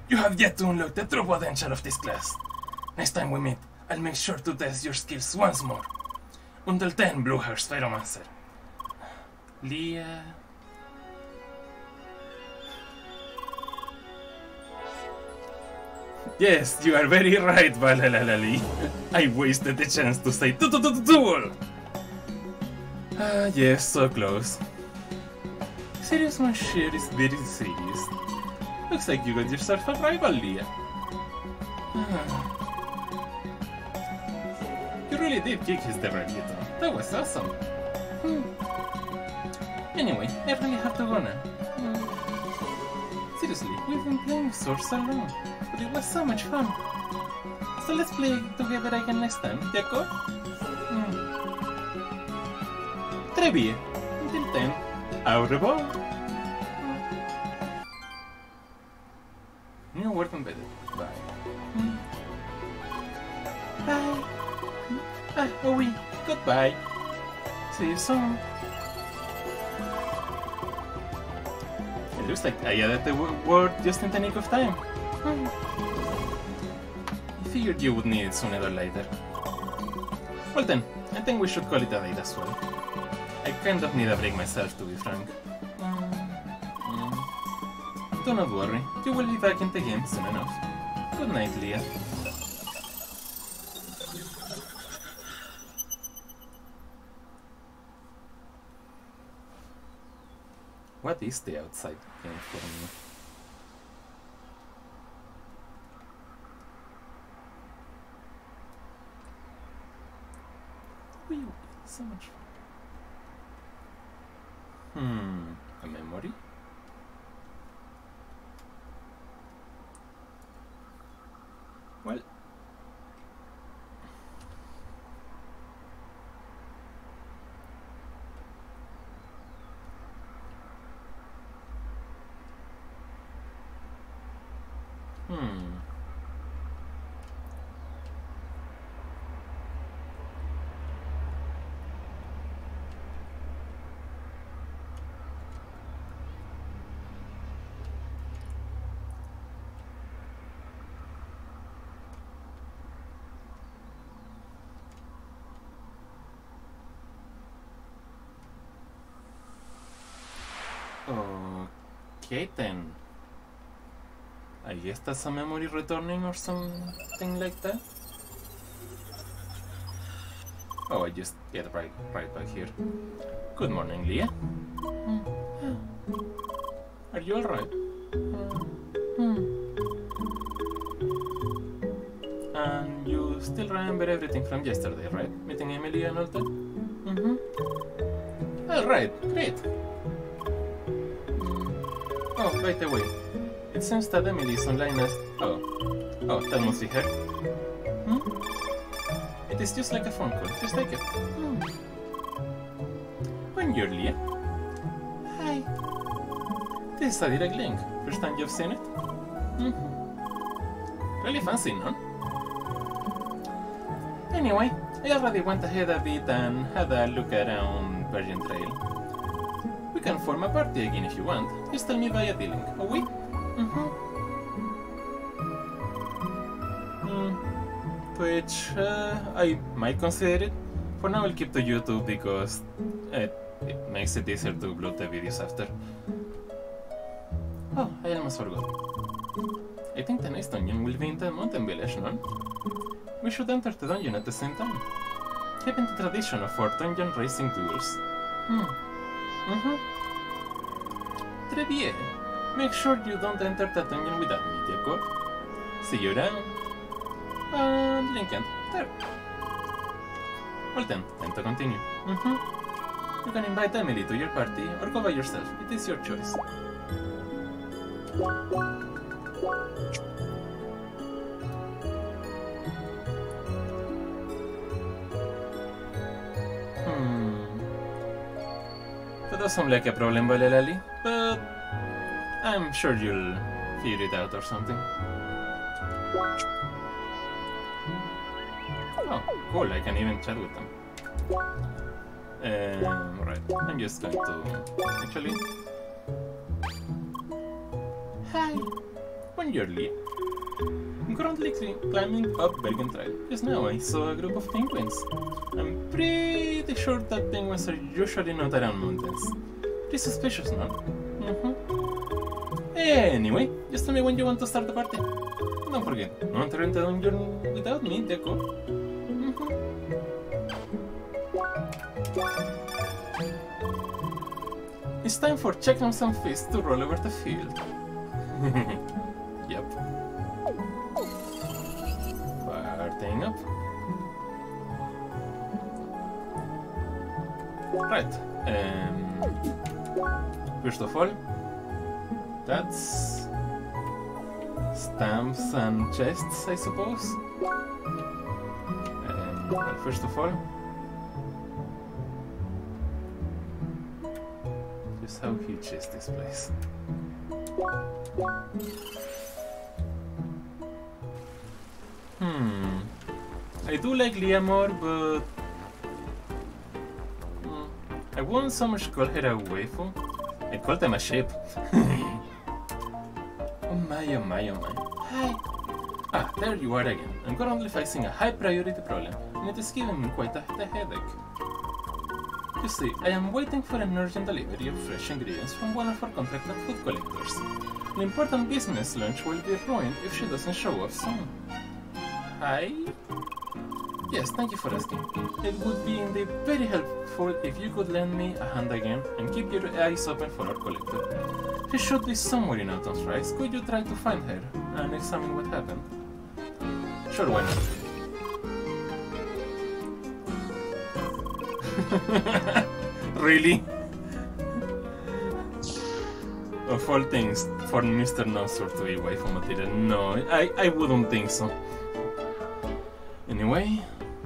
You have yet to unlock the true potential of this class. Next time we meet, I'll make sure to test your skills once more. Until then, Bluehurst Pyromancer. Leah... Yes, you are very right, Valalalali. I wasted the chance to say duel! Ah, yes, so close. Serious Monsieur is very serious. Looks like you got yourself a rival, Leah. You really did kick his Debragito. That was awesome. Anyway, I really have to go now. Seriously, we've been playing Sword so long, but it was so much fun. So let's play together again next time, d'accord? Très bien. Until then, au revoir. New word embedded. Bye. Bye. Ah, oh oui. Goodbye. See you soon. It looks like I added the word just in the nick of time. I figured you would need it sooner or later. Well then, I think we should call it a day as well. I kind of need a break myself, to be frank. Do not worry, you will be back in the game soon enough. Good night, Leah. What is the outside game for me? Whee, so much fun. A memory? Well... Okay then. I guess that's a memory returning or something like that. Oh, I just get right back here. Good morning, Leah. Are you alright? And you still remember everything from yesterday, right? Meeting Emily and all that? Alright, great. Oh, by the way, it seems that Emily is online as... Oh, that must be her. It is just like a phone call, just take it. Bonjour, Leah. Hi. This is a direct link. First time you've seen it? Really fancy, no? Anyway, I already went ahead a bit and had a look around Virgin Trail. We can form a party again if you want. Just tell me via the link. Oh, we? Which I might consider it. For now I'll keep to YouTube because it makes it easier to upload the videos after. Oh, I almost forgot. I think the next dungeon will be in the mountain village, no? We should enter the dungeon at the same time. Keeping the tradition of our dungeon racing duels. Très bien. Make sure you don't enter the dungeon without me, d'accord? See you around. And Lincoln, there. Well then, time to continue. You can invite Emily to your party or go by yourself. It is your choice. That does sound like a problem, Valerali, but I'm sure you'll figure it out or something. Oh, cool, I can even chat with them. Right, I'm just going to... Actually... Hi! on your lead. I'm currently climbing up Bergen Trail. Just now I saw a group of penguins. I'm pretty sure that penguins are usually not around mountains. Pretty suspicious, no? Anyway, just tell me when you want to start the party. Don't forget, no enter into the dungeon without me, Deku. It's time for checking some fists to roll over the field. Yep. Partying up. Right. First of all, that's stamps and chests, I suppose. Well, first of all, just how huge is this place? I do like Liamore, but I won't so much call her a waifu. I call them a shape. Oh my, oh my, oh my. Hi! Ah, there you are again. I'm currently facing a high priority problem, and it is giving me quite a headache. You see, I am waiting for an urgent delivery of fresh ingredients from one of our contracted food collectors. An important business lunch will be ruined if she doesn't show up soon. Hi? Yes, thank you for asking. It would be indeed very helpful if you could lend me a hand again and keep your eyes open for our collector. She should be somewhere in Autumn's Rise. Could you try to find her and examine what happened? Sure, why not? Really? Of all things, for Mr. Nosor to be waifu material, no, I wouldn't think so. Anyway,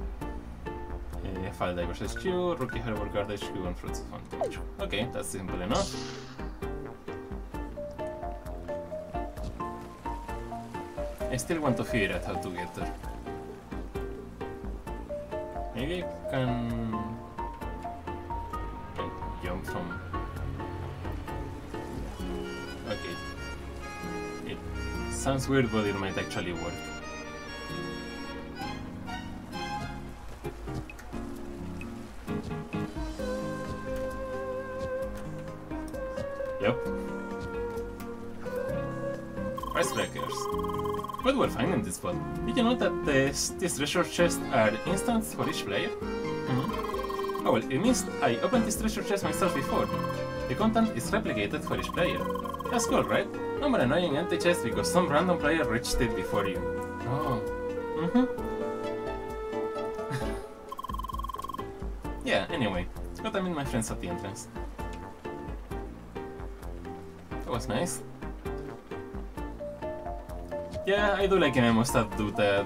File Divers HQ, Rookie Harbor Guard HQ, and Fruits of Fun HQ. Okay, that's simple enough. I still want to figure out how to get there. Maybe I can jump from... Okay. It sounds weird, but it might actually work. Yep. Icebreakers. What we're finding this spot. Did you know that these treasure chests are instants for each player? Oh well, it means I opened this treasure chest myself before. The content is replicated for each player. That's cool, right? No more annoying empty chests because some random player reached it before you. Oh. Yeah, anyway. Got to meet my friends at the entrance. That was nice. Yeah, I do like MMOs that do that.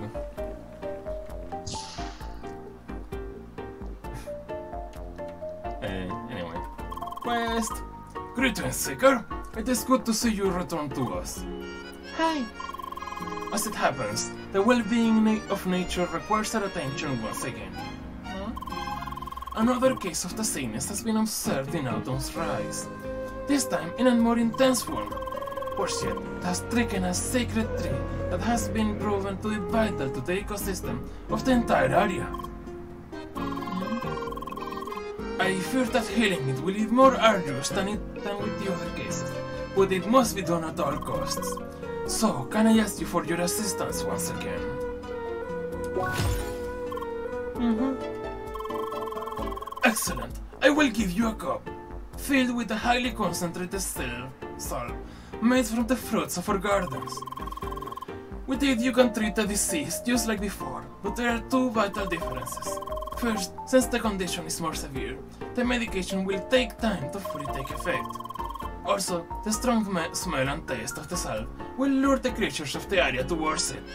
Anyway. Quest! Greetings, Seeker! It is good to see you return to us. Hi! As it happens, the well-being of nature requires our attention once again. Another case of the sameness has been observed in Autumn's Rise. This time in a more intense form. Portia has stricken a sacred tree that has been proven to be vital to the ecosystem of the entire area. I fear that healing it will be more arduous than with the other cases, but it must be done at all costs. So, can I ask you for your assistance once again? Excellent! I will give you a cup, filled with a highly concentrated salve, made from the fruits of our gardens. With it you can treat the disease just like before, but there are two vital differences. First, since the condition is more severe, the medication will take time to fully take effect. Also, the strong smell and taste of the salve will lure the creatures of the area towards it.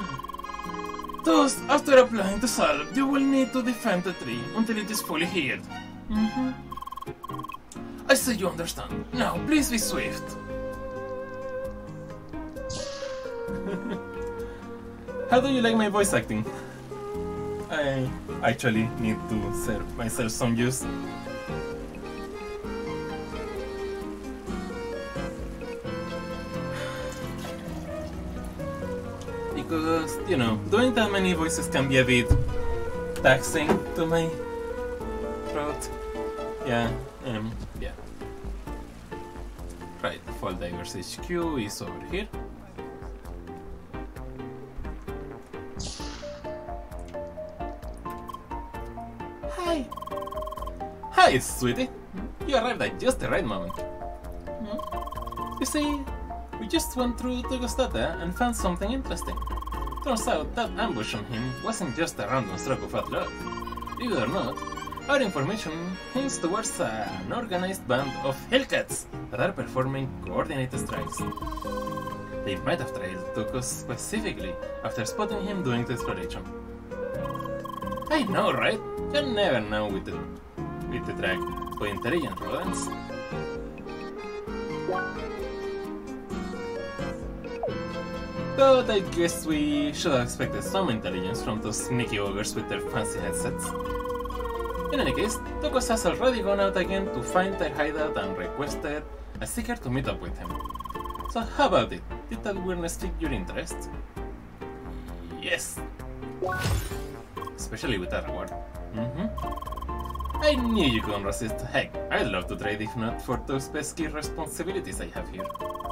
Thus, after applying the salve, you will need to defend the tree until it is fully healed. I see you understand. Now, please be swift. How do you like my voice acting? I actually need to serve myself some juice. because, you know, doing that many voices can be a bit taxing to my throat. Yeah. Right, Fall Divers HQ is over here. Hi, sweetie. You arrived at just the right moment. You see, we just went through Togostata and found something interesting. Turns out that ambush on him wasn't just a random stroke of bad luck. Believe it or not, our information hints towards an organized band of Hellcats that are performing coordinated strikes. They might have trailed Toko specifically after spotting him doing the exploration. I know, right? You never know with the track, but intelligent rodents. But I guess we should have expected some intelligence from those sneaky ogres with their fancy headsets. In any case, Tokos has already gone out again to find their hideout and requested a seeker to meet up with him. So how about it? Did that weirdness pique your interest? Yes! Especially with that reward. I knew you couldn't resist. Heck, I'd love to trade if not for those pesky responsibilities I have here.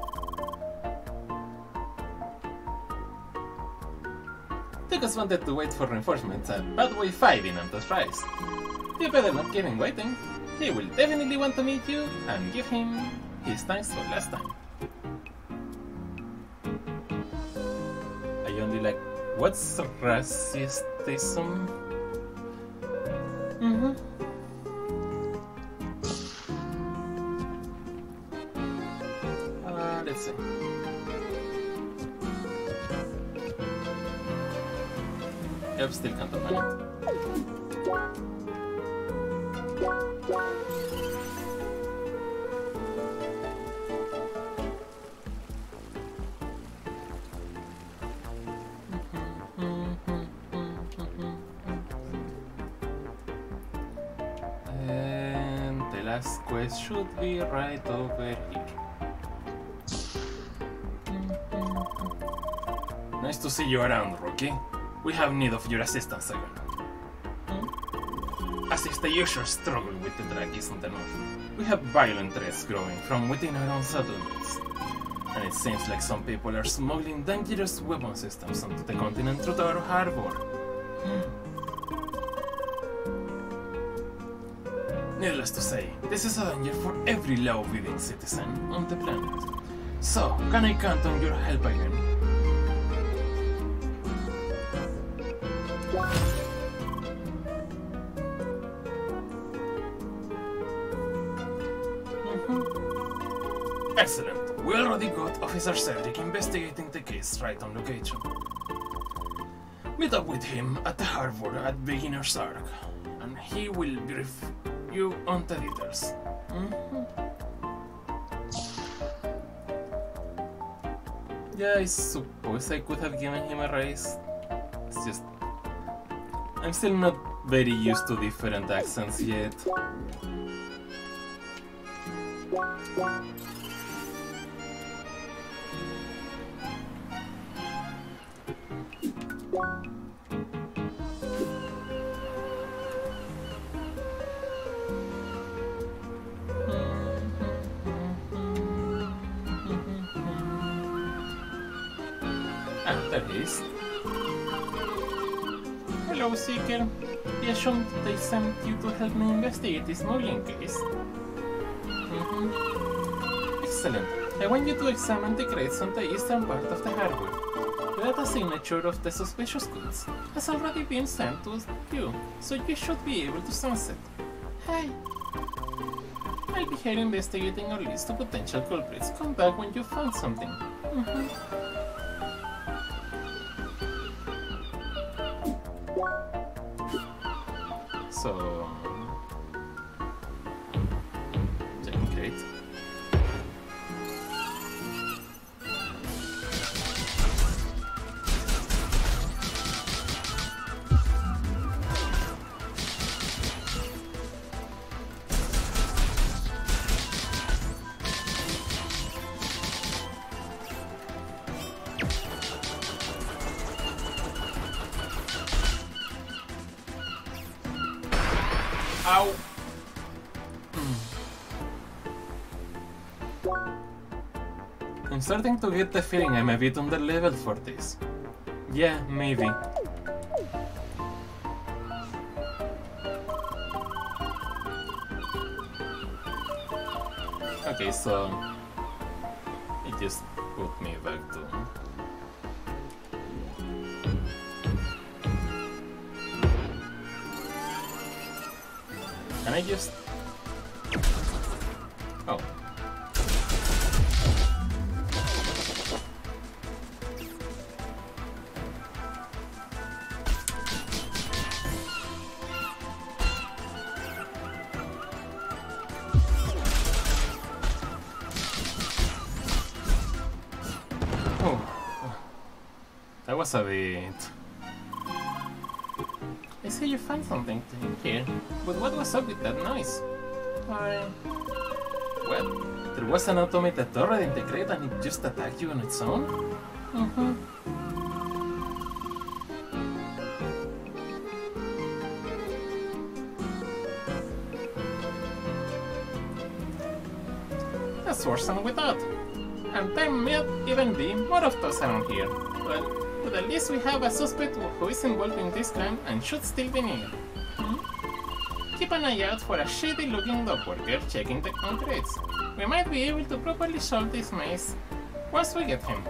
Tokos wanted to wait for reinforcements at Pathway 5 in Antos Rise. You better not keep him waiting. He will definitely want to meet you and give him his thanks for last time. I only like... what's racism? Let's see. Yep, still can't open it. And the last quest should be right over here. Nice to see you around, Rookie. We have need of your assistance again. As if the usual struggle with the drag isn't enough, we have violent threats growing from within our own settlements. And it seems like some people are smuggling dangerous weapon systems onto the continent through our harbor. Needless to say, this is a danger for every law-abiding citizen on the planet. So, can I count on your help again? Excellent. We already got Officer Cedric investigating the case right on location. Meet up with him at the harbor at Beginner's Arc, and he will brief you on the details. Yeah, I suppose I could have given him a raise. It's just... I'm still not very used to different accents yet. There he is. Hello, Seeker. The assumed they sent you to help me investigate this smuggling case. Excellent. I want you to examine the crates on the eastern part of the harbor. The data signature of the suspicious goods has already been sent to you, so you should be able to sense it. Hey! I'll be here investigating our list of potential culprits. Come back when you found something. So... checking crate. Ow! I'm starting to get the feeling I'm a bit underleveled for this. Yeah, maybe. Okay, so it just put me back to... Can I just... Oh. That was a bit... I see you found something here, but what was up with that noise? Well, there was an automated turret integrated and it just attacked you on its own? That's worse than we thought. And there might even be more of those around here. Well, but at least we have a suspect who is involved in this crime and should still be near. Keep an eye out for a shady-looking dog worker checking the concretes. We might be able to properly solve this maze once we get him.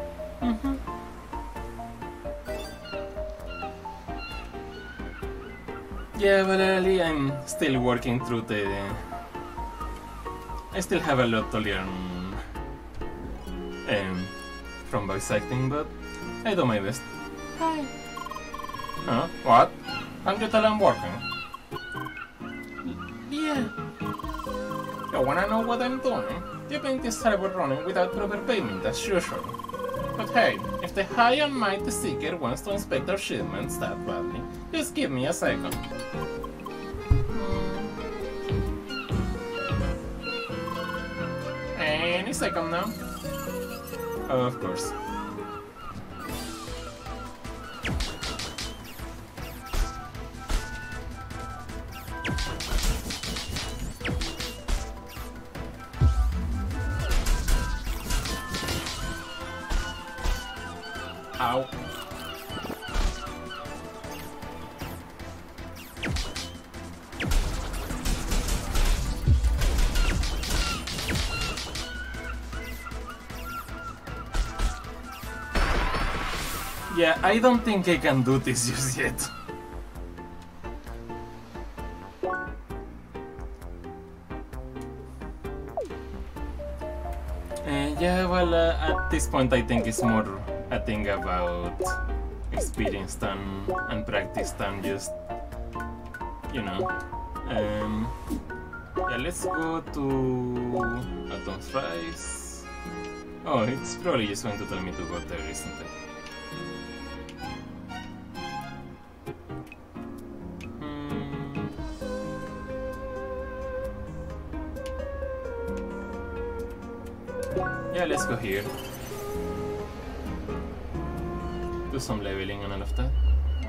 Yeah, but early I'm still working through the... I still have a lot to learn from voice acting, but I do my best. Hi. Huh? What? Can't you tell I'm working? Yeah. You wanna know what I'm doing? The paint is terrible running without proper payment as usual. But hey, if the high and mighty Seeker wants to inspect our shipments that badly, just give me a second. Any second now. Of course. Ow. Yeah, I don't think I can do this just yet. Yeah, well, at this point I think it's more a thing about experience and practice than just, you know. Yeah, let's go to Atom's Rise. Oh, it's probably just going to tell me to go there, isn't it? Yeah, let's go here. Do some leveling and all of that.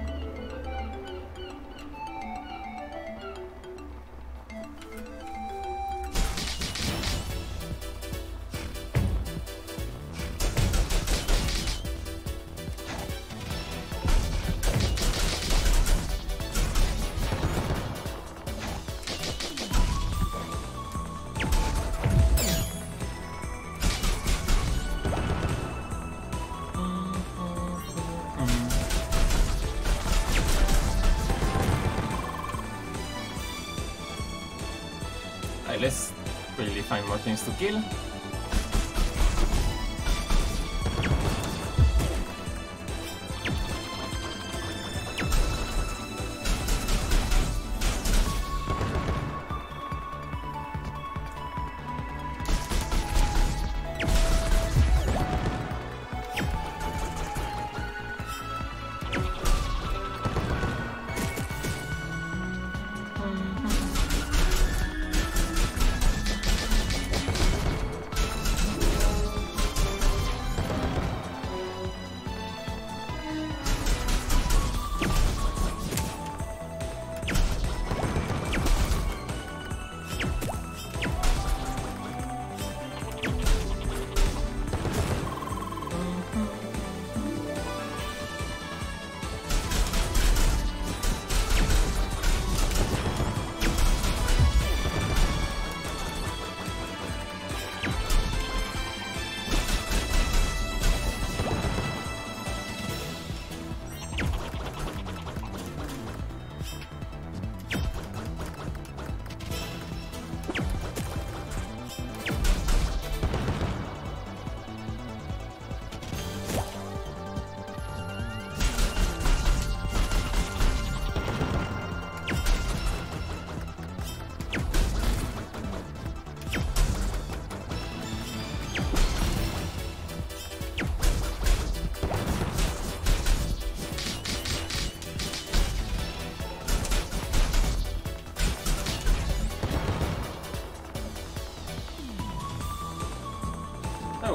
Let's really find more things to kill.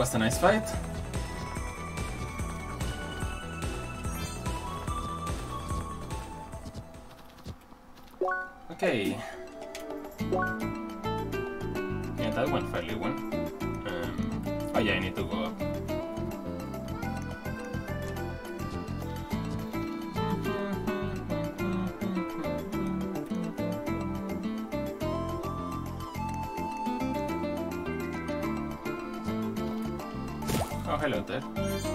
was a nice fight. Okay. Yeah, that went fairly well. Oh yeah, I need to go up. Oh, hello there.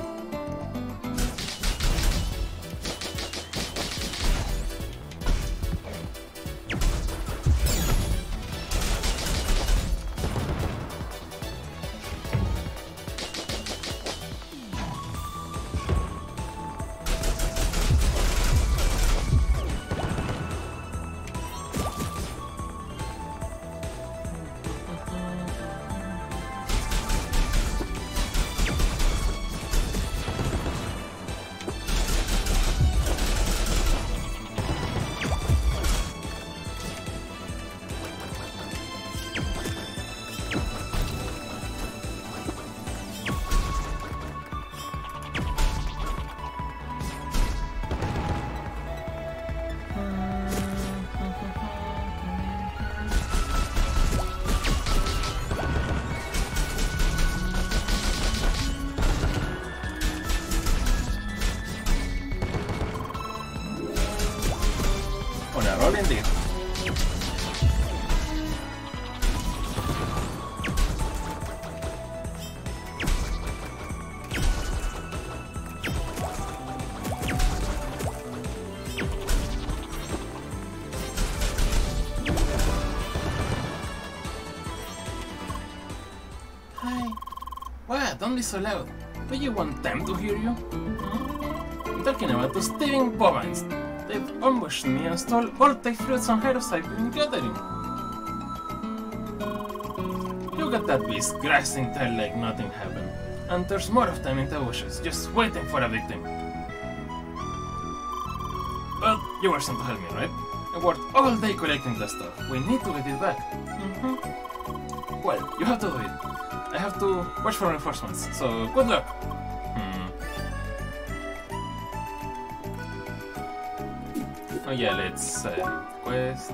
On a roll indeed. Hi. What? Don't be so loud. Do you want them to hear you? I'm talking about those thieving bovines. They've ambushed me and stole all the fruits and herbs I've been gathering. Look at that beast grassing there like nothing happened. And there's more of them in the bushes, just waiting for a victim. But you were sent to help me, right? I worked all day collecting the stuff. We need to get it back. Well, you have to do it. I have to watch for reinforcements, so good luck. Oh yeah, let's quest.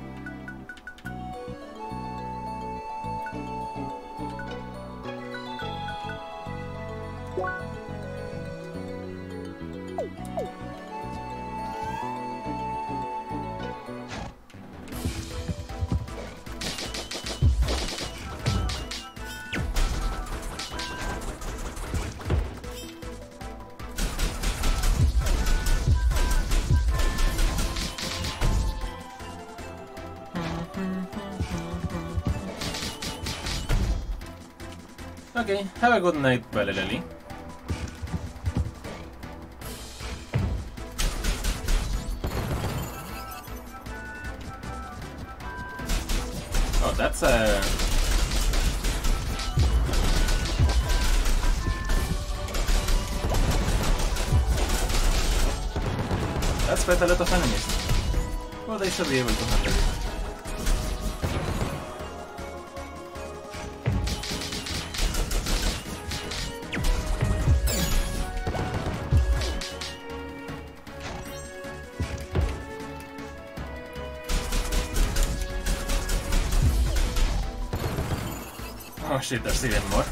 Okay, have a good night, Valelali. Oh, that's a... That's quite a lot of enemies. Well, they should be able to handle it. Oh shit, there's even more.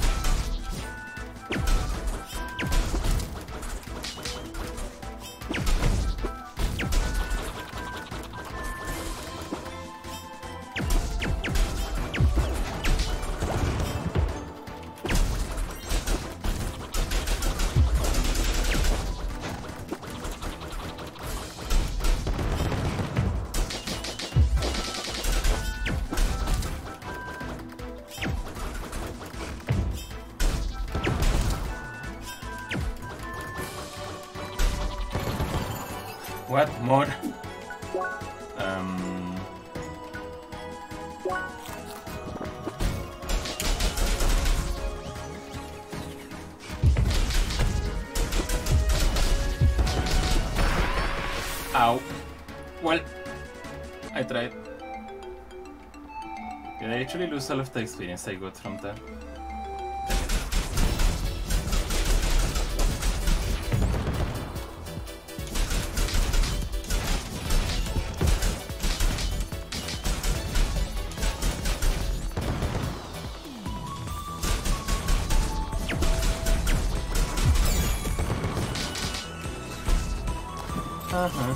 What more? Ow. Well, I tried. Did I actually lose all of the experience I got from that? Uh-huh.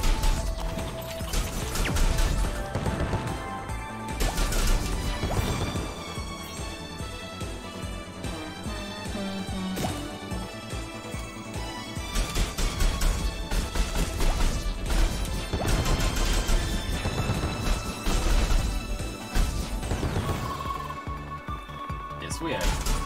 Yes, we are.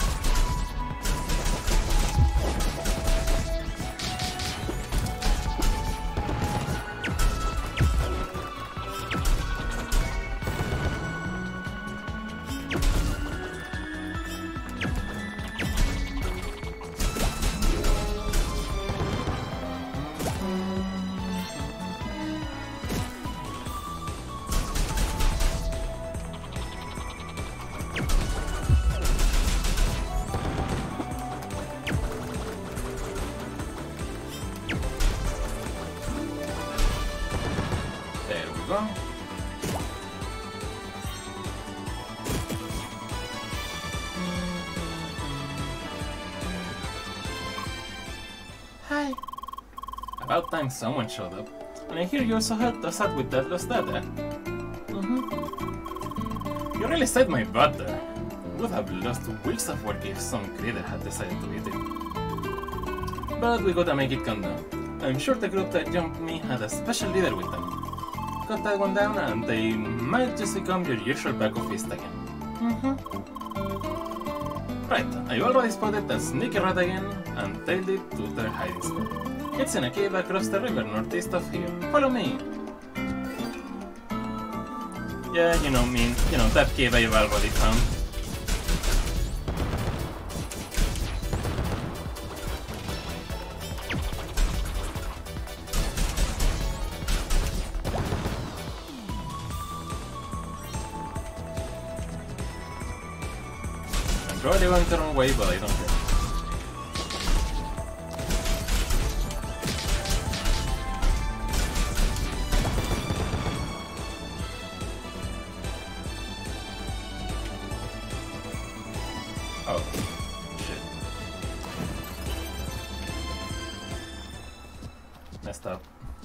There we go. Hi. About time someone showed up. And I hear you also helped us out with that lost data. You really saved my butt there. Would have lost weeks of work if some creator had decided to eat it. But we gotta make it count now. I'm sure the group that jumped me had a special leader with them. Cut that one down and they might just become your usual bag of fist again. Right, I already spotted the sneaky rat again and tailed it to their hiding spot. It's in a cave across the river northeast of here. Follow me! Yeah, you know me. You know, that cave I've already found. I'm probably going the wrong way, but I don't care. Oh, shit. Messed up.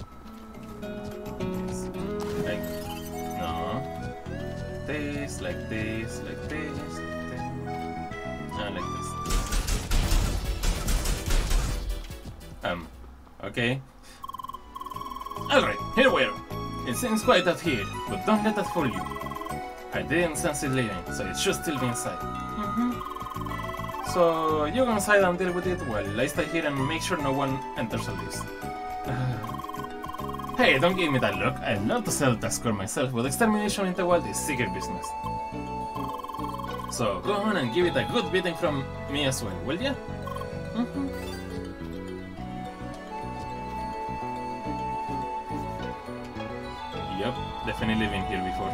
Like, no. This, like this, like this, like this. And like this. Okay. Alright, here we are. It seems quiet out here, but don't let that fool you. I didn't sense it leaving, so it should still be inside. So you go inside and deal with it while I stay here and make sure no one enters or leaves. Hey, don't give me that look. I'd love to settle that score myself, but extermination in the wild is secret business. So go on and give it a good beating from me as well, will ya? Yup, definitely been here before.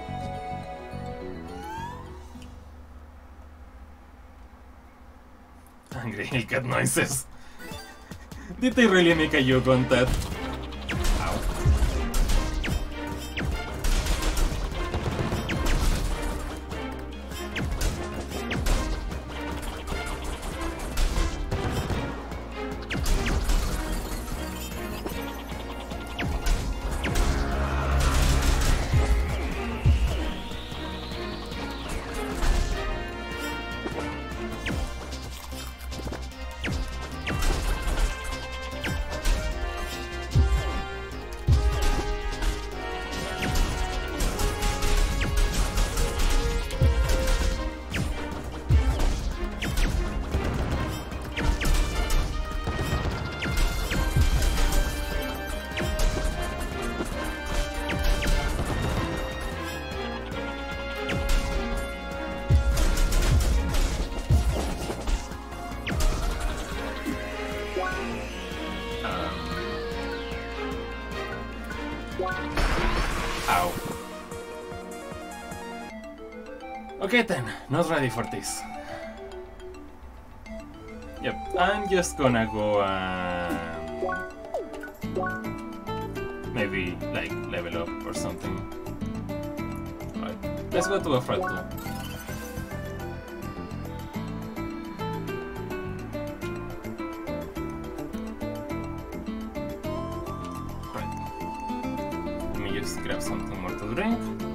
Angry Hellcat noises. Did they really make a joke on that? Ow. Ow. Okay then, not ready for this. Yep, I'm just gonna go maybe like level up or something. Alright, let's go to a front 2. just grab something more to drink.